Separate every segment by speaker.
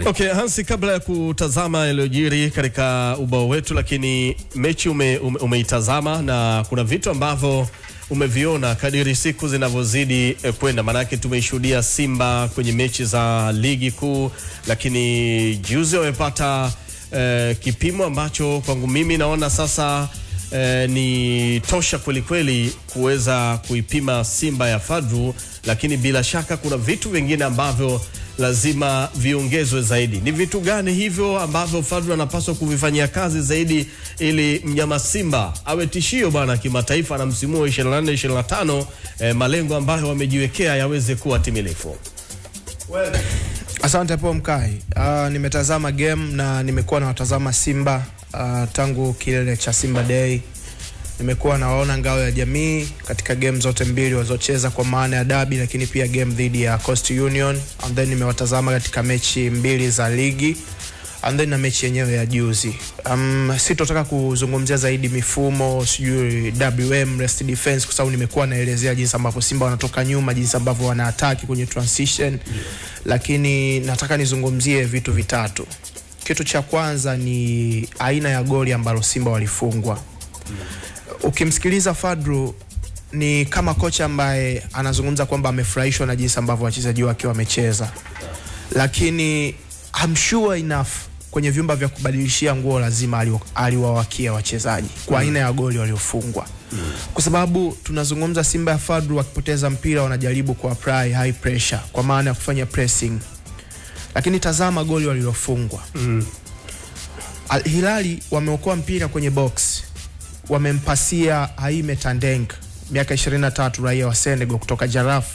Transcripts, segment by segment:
Speaker 1: Okay, Hansi, kabla ya kutazama yaliyojiri katika ubao wetu, lakini mechi umeitazama na kuna vitu ambavyo umeviona kadiri siku zinavyozidi kwenda. Manake tumeshuhudia Simba kwenye mechi za ligi kuu, lakini juzi wamepata kipimo ambacho kwangu mimi naona sasa ni tosha kweli kweli kuweza kuipima Simba ya Fadlu, lakini bila shaka kuna vitu vingine ambavyo lazima viongezwe zaidi. Ni vitu gani hivyo ambavyo Fadlu anapaswa kuvifanyia kazi zaidi ili mnyama Simba awe tishio bwana kimataifa na msimu wa 24-25 malengo ambayo wamejiwekea yaweze kuwa timilifu?
Speaker 2: Asante po Mkai. Nimetazama game na nimekuwa na watazama Simba tangu kilele cha Simba Day. Nimekuwa naona ngao ya jamii katika game zote mbili walizocheza, kwa maana ya derby lakini pia game dhidi ya Coast Union, and then nimewatazama katika mechi mbili za ligi, and then na mechi yenyewe ya juzi. Sitotaka kuzungumzia zaidi mifumo, sijui WM rest defense, kwa sababu nimekuwa naelezea jinsi ambavyo Simba wanatoka nyuma, jinsi ambavyo wanaataki kwenye transition, lakini nataka nizungumzie vitu vitatu. Kitu cha kwanza ni aina ya goli ambalo Simba walifungwa. Ukimsikiliza Fadlu ni kama kocha ambaye anazungumza kwamba amefurahishwa na jinsi ambavyo wachezaji wake wamecheza, lakini I'm sure enough kwenye vyumba vya kubadilishia nguo lazima aliwawakia wachezaji kwa aina ya goli waliofungwa. Kwa sababu tunazungumza Simba ya Fadlu wakipoteza mpira wanajaribu ku apply high pressure kwa maana ya kufanya pressing, lakini tazama goli waliofungwa. Al Hilali wameokoa mpira kwenye box, wamempasia Aime Tandeng, miaka 23, raia wa Senegal kutoka Jaraf.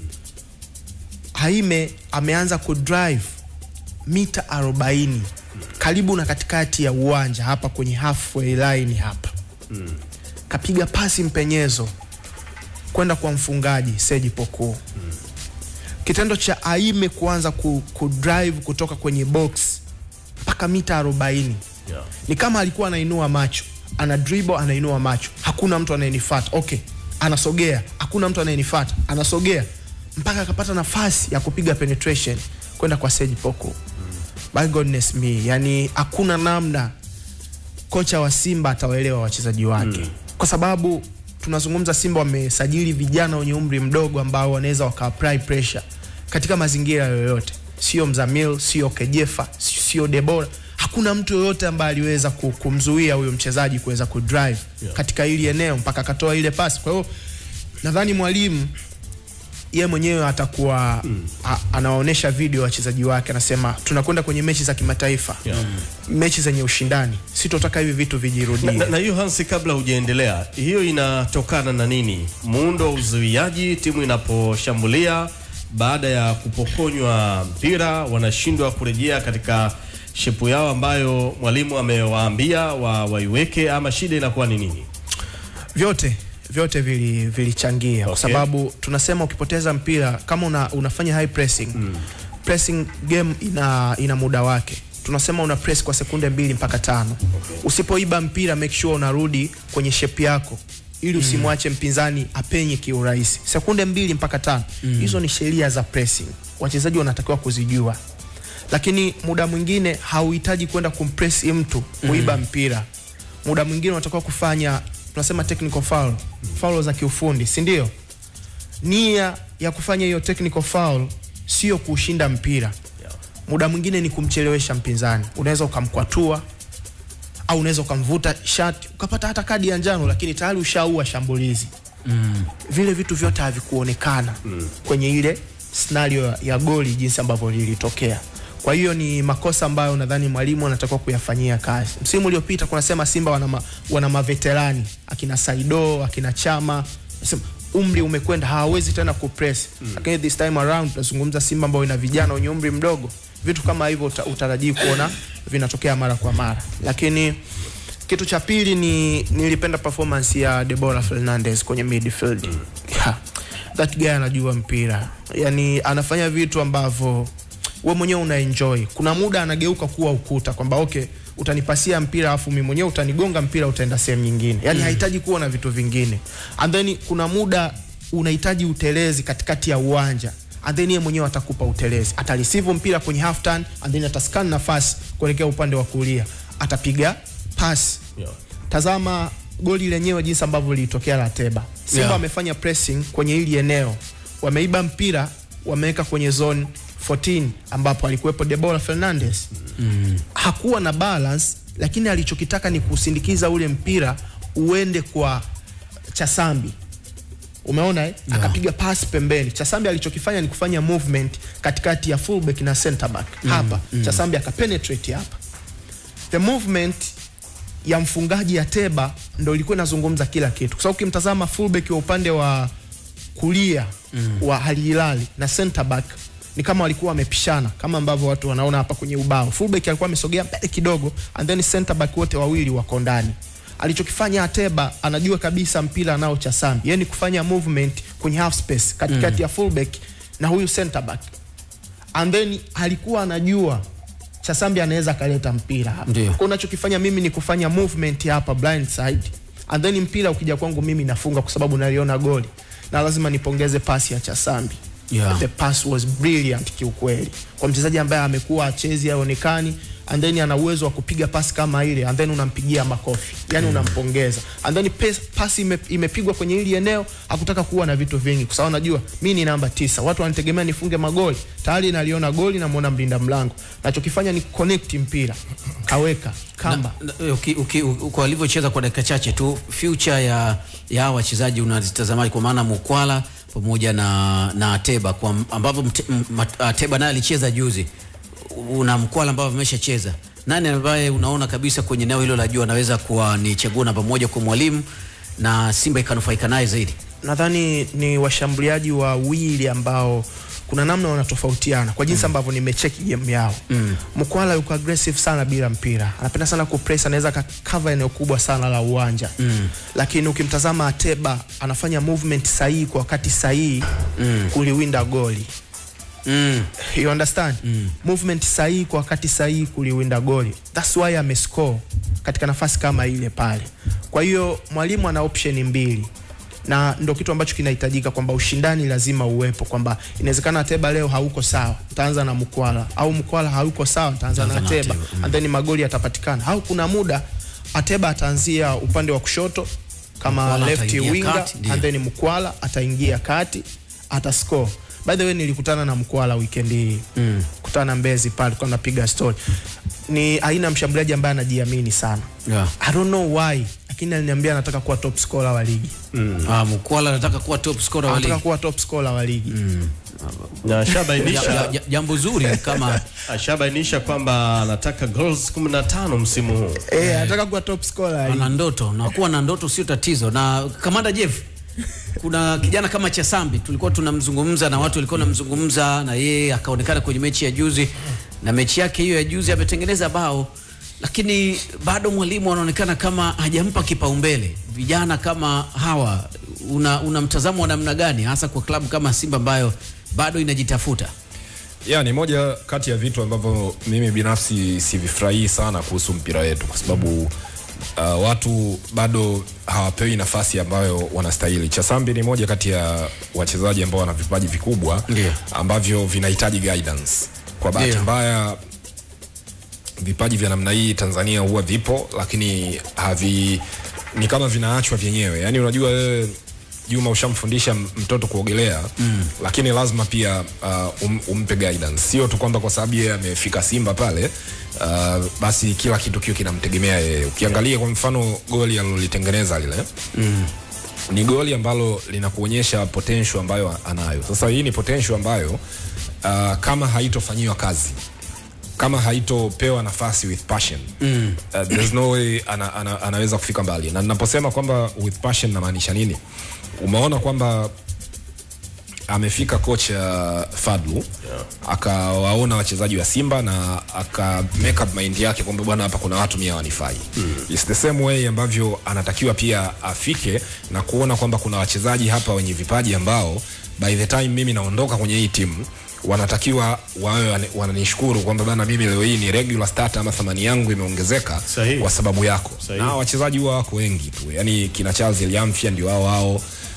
Speaker 2: Aime ameanza kudrive mita 40 karibu na katikati ya uwanja hapa kwenye halfway line hapa. Kapiga pasi mpenyezo kwenda kwa mfungaji Seji Poku. Kitendo cha Aime kuanza kudrive kutoka kwenye box mpaka mita 40 ni kama alikuwa anainua macho, ana dribble, anainua macho, hakuna mtu anayenifuata. Okay, anasogea, hakuna mtu anayenifuata, anasogea mpaka akapata nafasi ya kupiga penetration kwenda kwa Seji Poku. By goodness me, yani hakuna namna kocha wa Simba atawaelewa wachezaji wake. Kwa sababu tunazungumza Simba wamesajili vijana wenye umri mdogo ambao wanaweza waka-apply pressure katika mazingira yoyote. Sio Mzamil, sio Kejefa, sio Debora. Hakuna mtu yoyote ambaye aliweza kumzuia huyo mchezaji kuweza kudrive katika ile eneo mpaka akatoa ile pass. Kwa hiyo nadhani mwalimu yeye mwenyewe atakuwa anaonesha video wachezaji wake, anasema tunakwenda kwenye mechi za kimataifa, mechi zenye ushindani, sitotaka hivi vitu vijirudie.
Speaker 1: Na hiyo Hansi, kabla hujaendelea, hiyo inatokana na nini? Muundo wa uzuiaji, timu inaposhambulia baada ya kupokonywa mpira wanashindwa kurejea katika shepu yao ambayo mwalimu amewaambia waiweke, ama shida inakuwa ni nini? Vyote vilichangia. Kwa sababu tunasema ukipoteza mpira kama unafanya high pressing, pressing game ina muda wake. Tunasema una press kwa sekunde 2 mpaka 5. Usipoiba mpira make sure unarudi kwenye shape yako ili usimwache mpinzani apenye kiurahisi. Sekunde 2 mpaka 5. Hizo ni sheria za pressing. Wachezaji wanatakiwa kuzijua. Lakini muda mwingine hauhitaji kwenda kumpress mtu kuiba mpira. Muda mwingine unatakiwa kufanya, tunasema technical foul, foul za kiufundi, si ndio? Nia ya kufanya hiyo technical foul sio kushinda mpira. Muda mwingine ni kumchelewesha mpinzani. Unaweza ukamkwatua au unaweza ukamvuta shati ukapata hata kadi ya njano, lakini tayari ushaua shambulizi. Vile vitu vyote havikuonekana kwenye ile scenario ya goli jinsi ambavyo lilitokea. Kwa hiyo ni makosa ambayo nadhani mwalimu anatakiwa kuyafanyia kazi. Msimu uliopita kunasema Simba wana maveterani, akina Saido, akina Chama, nasema umri umekwenda, hawawezi tena kupress. Lakini this time around tunazungumza Simba ambao ina vijana wenye umri mdogo. Vitu kama hivyo utarajii kuona vinatokea mara kwa mara. Lakini kitu cha pili nilipenda performance ya Debora Fernandez kwenye midfield. That guy anajua mpira. Yani anafanya vitu ambavyo wewe mwenyewe unaenjoy. Kuna muda anageuka kuwa ukuta kwamba okay, utanipasia mpira afu mimi mwenyewe utanigonga mpira utaenda sehemu nyingine. Yani hahitaji kuwa na vitu vingine. And then kuna muda unahitaji utelezi katikati ya uwanja.
Speaker 2: and then yeye mwenyewe atakupa utelezi. Atareceive mpira kwenye half turn and then atascan nafasi kuelekea upande wa kulia, atapiga pass. Tazama goli lenyewe jinsi ambavyo lilitokea la Ateba. Simba wamefanya pressing kwenye hili eneo, wameiba mpira, wameweka kwenye zone 14 ambapo alikuwepo Debola Fernandez. Hakuwa na balance, lakini alichokitaka ni kusindikiza ule mpira uende kwa Chasambi. Umeona akapiga pass pembeni. Chasambi alichokifanya ni kufanya movement katikati ya fullback na center back. Hapa Chasambi akapenetrate hapa. The movement ya mfungaji Ateba ndio ilikuwa inazungumza kila kitu. Kwa sababu ukimtazama fullback wa upande wa kulia wa Al Hilal na center back ni kama walikuwa wamepishana, kama ambavyo watu wanaona hapa kwenye ubao. Fullback alikuwa amesogea mbele kidogo and then center back wote wawili wako ndani. Alichokifanya Ateba, anajua kabisa mpira nao Chasambi, yani kufanya movement kwenye half space katikati ya fullback na huyu center back. And then alikuwa anajua Chasambi anaweza kaleta mpira hapa. Kwa unachokifanya mimi ni kufanya movement hapa blind side, and then mpira ukija kwangu mimi nafunga kwa sababu naliona goli. Na lazima nipongeze pasi ya Chasambi. The pass was brilliant kiukweli. Kwa mchezaji ambaye amekuwa achezi haonekani, and then ana uwezo wa kupiga pasi kama ile, and then unampigia makofi. Yani unampongeza. And then pasi imepigwa kwenye hili eneo, hakutaka kuwa na vitu vingi kwa sababu anajua mimi ni namba 9. Watu wanategemea nifunge magoli. Tayari naliona goli na muona mlinda mlango. Nachokifanya ni connect mpira. Kaweka kamba.
Speaker 3: Kwa alivyocheza kwa dakika chache tu, future ya wachezaji unazitazamaji, kwa maana Mukwala pamoja na Ateba, kwa ambavyo Ateba naye alicheza juzi, una Mukwala ambao ameshacheza. Nani ambaye unaona kabisa kwenye eneo hilo la juu anaweza kuwa ni chaguo namba moja kwa mwalimu na Simba ikanufaika naye zaidi?
Speaker 2: Nadhani ni washambuliaji wawili ambao kuna namna wanatofautiana kwa jinsi ambavyo nimecheki game yao. Mukwala yuko aggressive sana bila mpira. Anapenda sana kupress, anaweza cover eneo kubwa sana la uwanja. Lakini ukimtazama Ateba anafanya movement sahihi kwa wakati sahihi kuliwinda goli. You understand? Movement sahihi kwa wakati sahihi kuliwinda goli. That's why amescore katika nafasi kama ile pale. Kwa hiyo mwalimu ana option mbili. Na ndio kitu ambacho kinahitajika, kwamba ushindani lazima uwepo, kwamba inawezekana Ateba leo hauko sawa, utaanza na Mukwala, au Mukwala hauko sawa, utaanza na Ateba, and then magoli yatapatikana. Au kuna muda Ateba ataanzia upande wa kushoto kama Mukwala left winger, and then Mukwala ataingia kati, atascore. By the way, nilikutana na Mukwala weekend hii. Kutana Mbezi pale kwa napiga story. Ni aina mshambuliaji ambaye anajiamini sana. I don't know why, lakini aliniambia anataka kuwa top scorer wa ligi.
Speaker 3: Mukwala anataka kuwa top scorer wa ligi.
Speaker 2: Anataka kuwa top scorer wa ligi.
Speaker 1: Na shabainisha
Speaker 3: jambo zuri kama
Speaker 1: ashabainisha kwamba anataka goals 15 msimu huu.
Speaker 2: Anataka kuwa top scorer.
Speaker 3: Ana ndoto, na kuwa na ndoto sio tatizo. Na Kamanda Jeff, kuna kijana kama Chasambi tulikuwa tunamzungumza na watu walikuwa wanamzungumza na yeye, akaonekana kwenye mechi ya juzi, na mechi yake hiyo ya juzi ametengeneza bao, lakini bado mwalimu anaonekana kama hajampa kipaumbele. Vijana kama hawa una mtazamo wa namna gani, hasa kwa klabu kama Simba ambayo bado inajitafuta?
Speaker 4: Ni moja kati ya vitu ambavyo mimi binafsi sivifurahii sana kuhusu mpira wetu, kwa sababu watu bado hawapewi nafasi ambayo wanastahili. Chasambi ni moja kati ya wachezaji ambao wana vipaji vikubwa ambavyo vinahitaji guidance. Kwa bahati mbaya vipaji vya namna hii Tanzania huwa vipo, lakini ni kama vinaachwa vyenyewe. Yani unajua wewe Juma ushamfundisha mtoto kuogelea, lakini lazima pia umpe guidance. Sio tu kwamba kwa sababu yeye amefika Simba pale basi kila kitu kio kinamtegemea yeye. Ukiangalia kwa mfano goli alilolitengeneza lile, ni goli ambalo linakuonyesha potential ambayo anayo. Sasa hii ni potential ambayo kama haitofanyiwa kazi, kama haitopewa nafasi with passion, there's no way anaweza kufika mbali. Na ninaposema kwamba with passion na maanisha nini? Umeona kwamba amefika kocha Fadlu, akawaona wachezaji wa Simba na aka make up mind yake kwamba bwana, hapa kuna watu 100 wanifai. It's the same way ambavyo anatakiwa pia afike na kuona kwamba kuna wachezaji hapa wenye vipaji ambao by the time mimi naondoka kwenye hii timu wanatakiwa wawe wananishukuru kwamba bana, mimi leo hii ni regular starter ama thamani yangu imeongezeka kwa sababu yako. Na wachezaji wako wengi tu, yani kina Charles Eliamfia ndio wao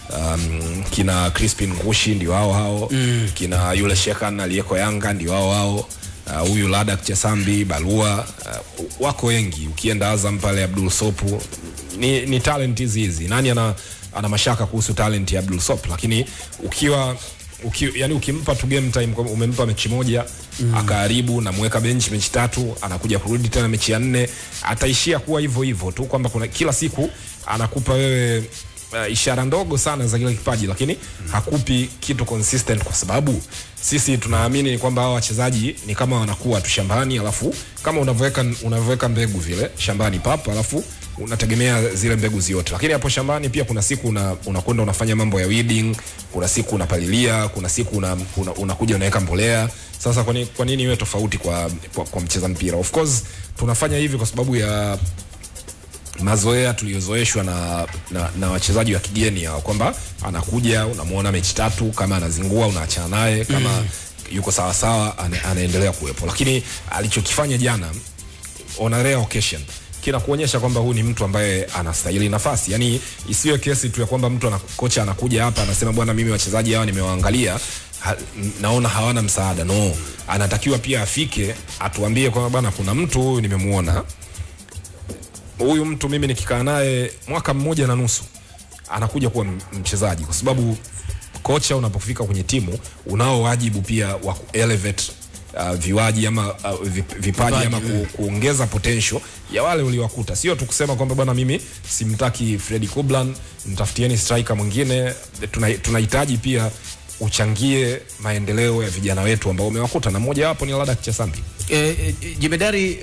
Speaker 4: kina Crispin Ngushi ndio hao kina yule Shekan aliyeko Yanga ndio hao huyu Ladak Chesambi Balua wako wengi. Ukienda Azam pale Abdul Sopu ni talent hizi. Nani ana mashaka kuhusu talent ya Abdul Sop? Lakini yani ukimpa tu game time, umempa mechi moja akaharibu na mweka bench mechi 3, anakuja kurudi tena mechi ya 4, ataishia kuwa hivyo tu, kwamba kuna kila siku anakupa wewe ishara ndogo sana za kile kipaji, lakini hakupi kitu consistent, kwa sababu sisi tunaamini kwamba hao wachezaji ni kama wanakuwa tu shambani, alafu kama unavyoeka mbegu vile shambani papa, alafu unategemea zile mbegu ziote. Lakini hapo shambani pia kuna siku unakwenda unafanya mambo ya weeding, kuna siku unapalilia, kuna siku unakuja unaweka mbolea. Sasa kwa nini iwe tofauti kwa mcheza mpira? Of course tunafanya hivi kwa sababu ya mazoea tuliyozoeshwa na wachezaji wa kigeni hao, kwamba anakuja unamuona mechi 3, kama anazingua unaachana naye, kama yuko sawa sawa anaendelea kuwepo. Lakini alichokifanya jana on a rare occasion kina kuonyesha kwamba huyu ni mtu ambaye anastahili nafasi. Yani isiwe kesi tu ya kwamba kocha anakuja hapa anasema bwana, mimi wachezaji hawa nimewaangalia naona hawana msaada. No, anatakiwa pia afike atuambie kwamba bwana, kuna mtu huyu nimemuona, huyu mtu mimi nikikaa naye mwaka 1.5 anakuja kuwa mchezaji. Kwa sababu kocha unapofika kwenye timu unao wajibu pia wa elevate viwaji ama vipaji ama kuongeza potential ya wale uliowakuta. Sio tu kusema kwamba bwana, mimi simtaki Freddy Koblan, mtafutieni striker mwingine. Tunahitaji pia uchangie maendeleo ya vijana wetu ambao umewakuta, na mmoja wapo ni Ladak Chesambi.
Speaker 3: Jemedari,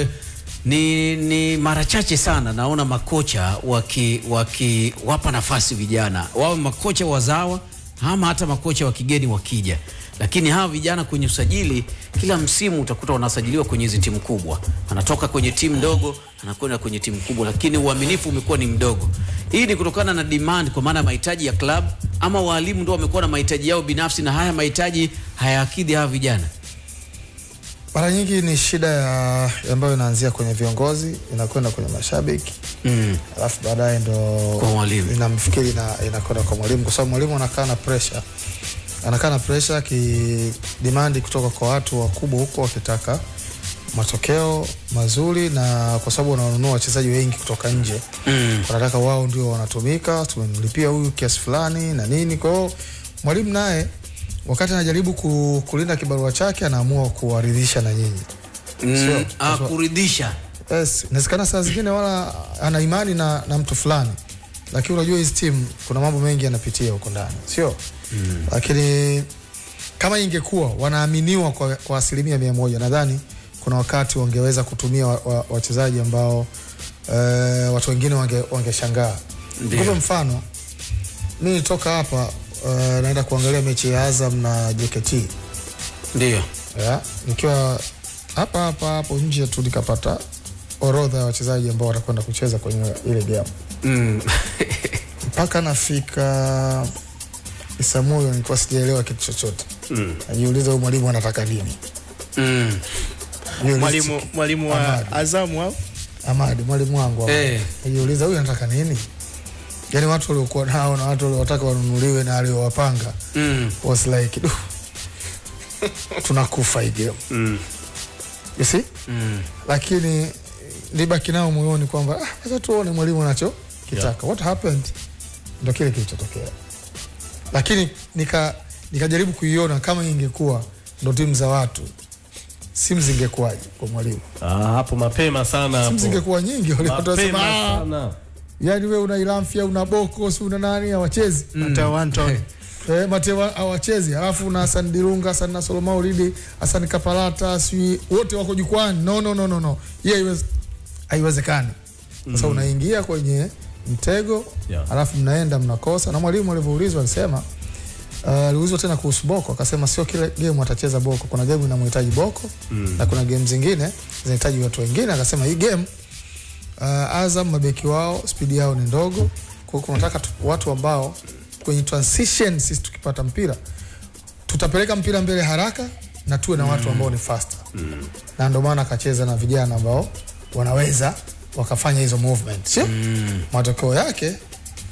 Speaker 3: ni mara chache sana naona makocha wapa nafasi vijana, wawe makocha wazawa ama hata makocha wa kigeni wakija. Lakini hawa vijana kwenye usajili, kila msimu utakuta wanasajiliwa kwenye hizi timu kubwa, anatoka kwenye timu ndogo anakwenda kwenye timu kubwa, lakini uaminifu umekuwa ni mdogo. Hii ni kutokana na demand, kwa maana mahitaji ya club, ama walimu ndio wamekuwa na mahitaji yao binafsi na haya mahitaji hayakidhi hawa vijana?
Speaker 2: Mara nyingi ni shida ambayo inaanzia kwenye viongozi, inakwenda kwenye mashabiki, alafu baadaye ndo
Speaker 3: kwa mwalimu.
Speaker 2: Inamfikiri inakwenda kwa mwalimu, kwa sababu mwalimu anakaa na pressure demand kutoka kwa watu wakubwa huko, wakitaka matokeo mazuri, na kwa sababu wananunua wachezaji wengi kutoka nje, wanataka wao ndio wanatumika, tumemlipia huyu kiasi fulani na nini. Kwa hiyo mwalimu naye wakati anajaribu kulinda kibarua chake anaamua kuwaridhisha na nyinyi.
Speaker 3: Kuridhisha.
Speaker 2: Yes, inawezekana saa zingine wala ana imani na mtu fulani, lakini unajua hizi team kuna mambo mengi yanapitia huko ndani, sio? Lakini kama ingekuwa wanaaminiwa kwa 100%, nadhani kuna wakati wangeweza kutumia wachezaji ambao watu wengine wangeshangaa. Kwa mfano, mimi nitoka hapa naenda kuangalia mechi ya Azam na JKT.
Speaker 3: Ndio.
Speaker 2: Nikiwa hapo nje tu nikapata orodha ya wachezaji ambao watakwenda kucheza kwenye ile game. Mpaka nafika Isamuyo nilikuwa sijaelewa kitu chochote. Najiuliza huyu mwalimu anataka nini?
Speaker 5: Mwalimu wa Azam au
Speaker 2: Ahmad, mwalimu wangu. Najiuliza huyu anataka nini? Yani watu waliokuwa nao na watu waliotaka wanunuliwe na aliowapanga was like tunakufa hii game. You see? Lakini nibaki nao moyoni kwamba sasa tuone mwalimu anacho kitaka. What happened? Ndio kile kilichotokea. Lakini nikajaribu kuiona kama ingekuwa ndo timu za watu, simu zingekuwaje kwa mwalimu.
Speaker 1: Hapo mapema sana hapo.
Speaker 2: Simu zingekuwa nyingi, wale watu wasema
Speaker 1: sana.
Speaker 2: Yaani wewe una Ilamfia, una Boko, si una nani hawachezi.
Speaker 5: Mateo Anton.
Speaker 2: Mateo hawachezi. Alafu na Hassan Dilunga, Hassan na Solomao Ridi, Hassan Kapalata, si wote wako jukwani. No. Yeye haiwezekani. Sasa unaingia kwenye mtego, alafu mnaenda mnakosa. Na mwalimu alivyoulizwa alisema aliulizwa tena kuhusu Boko, akasema sio kile game atacheza Boko. Kuna game inamhitaji Boko na kuna game zingine zinahitaji watu wengine. Akasema hii game Azam mabeki wao speed yao ni ndogo, kwa hiyo tunataka watu ambao kwenye transition sisi tukipata mpira tutapeleka mpira mbele haraka na tuwe na watu ambao ni faster. Na ndio maana akacheza na vijana ambao wanaweza wakafanya hizo movement, sio? Matokeo yake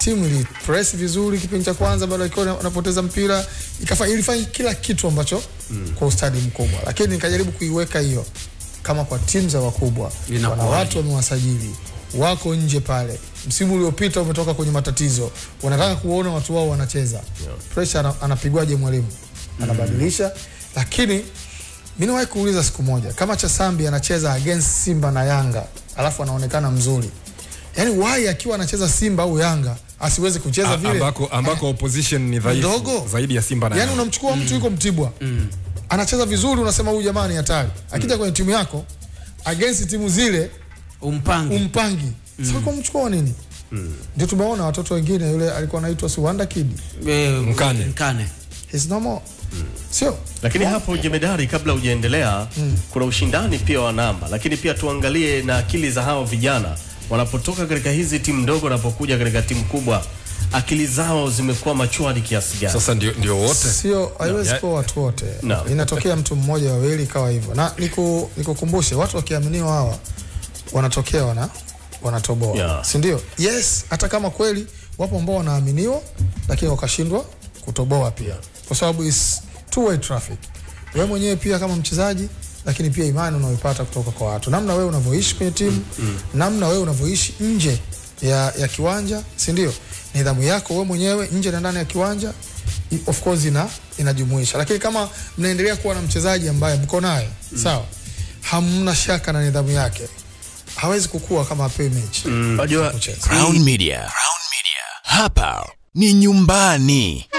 Speaker 6: timu ili press vizuri kipindi cha kwanza, baada ya wanapoteza mpira ilifanya kila kitu ambacho kwa ustadi mkubwa, lakini nikajaribu kuiweka hiyo kama kwa timu za wakubwa, wana watu wamewasajili wako nje pale, msimu uliopita umetoka kwenye matatizo, wanataka kuona watu wao wanacheza. Pressure anapigwaje mwalimu? Anabadilisha. Lakini mimi niwahi kuuliza siku moja, kama Chasambi anacheza against Simba na Yanga alafu anaonekana mzuri, yani why akiwa anacheza Simba au Yanga asiweze kucheza vile
Speaker 4: ambako opposition ni dhaifu zaidi ya Simba na Yanga? Yani
Speaker 6: unamchukua mtu yuko Mtibwa anacheza vizuri, unasema huyu jamaa ni hatari, akija kwenye timu yako against timu zile umpangi. Sasa kwa mchukua nini? Ndio tumeona watoto wengine, yule alikuwa anaitwa Wonder Kid
Speaker 3: Mkane
Speaker 6: is no more. Sio?
Speaker 1: Lakini hapo Jemedari, kabla hujaendelea, kuna ushindani pia wa namba, lakini pia tuangalie na akili za hao vijana wanapotoka katika hizi timu ndogo wanapokuja katika timu kubwa, akili zao zimekuwa machuadi kiasi gani?
Speaker 4: Sasa ndio wote.
Speaker 6: Sio, haiwezi kuwa watu wote. Inatokea mtu mmoja wawili kawa hivyo. Na nikukumbushe, watu wakiaminiwa hawa wanatokea wanatoboa. Si ndio? Yes, hata kama kweli wapo ambao wanaaminiwa lakini wakashindwa kutoboa pia. Kwa sababu is two-way traffic. Wewe mwenyewe pia kama mchezaji, lakini pia imani unayoipata kutoka kwa watu. Namna wewe unavyoishi kwenye timu, namna wewe unavyoishi nje ya kiwanja, si ndio? Nidhamu yako wewe mwenyewe nje na ndani ya kiwanja of course inajumuisha. Lakini kama mnaendelea kuwa na mchezaji ambaye mko naye, sawa, hamna shaka na nidhamu yake, hawezi kukua kama apewe mechi.
Speaker 7: Crown Media. Hapa ni nyumbani.